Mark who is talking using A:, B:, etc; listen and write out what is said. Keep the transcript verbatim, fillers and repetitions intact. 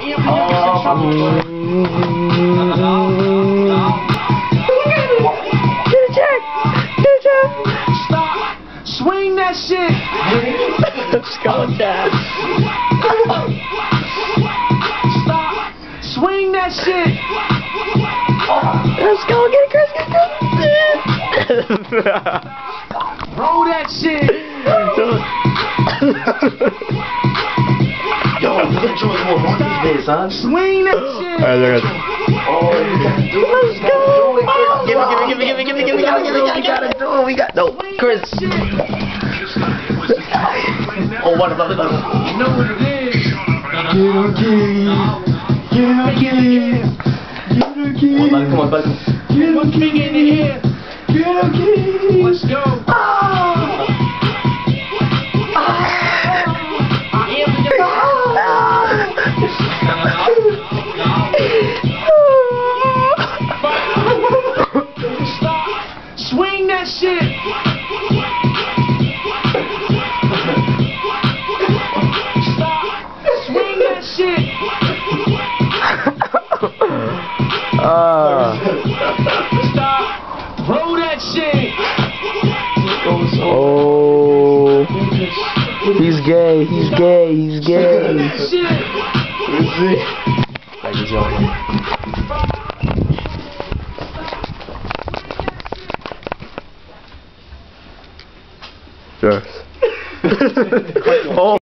A: Get a check! Get a check!
B: Stop! Swing that shit!
A: Skull Jack!
B: Stop! Swing that shit!
A: Let's go, get it, Chris, get it, Chris!
B: Roll that shit!
C: Yo, you gotta show us more monkeys there, son.
B: Swing that shit!
A: Alright, look at
C: Oh, you gotta do it.
A: Let's go! Give me, give me, give me, give me, give me, give me, give me, give me,
C: We gotta do it. We got no, Chris. Oh, what about the?
B: You know what it is?
C: Get okay. Get okay. Get okay. Come on, come on, buddy.
B: Get one king in the air!
C: Get okay.
B: Let's go! I am the Stop! Swing that shit! Stop! Swing that shit!
A: Uh,
B: Stop! Roll that shit!
A: oh, he's gay, he's gay, he's gay.
B: Shit!
A: Thank you, Joe. Yes.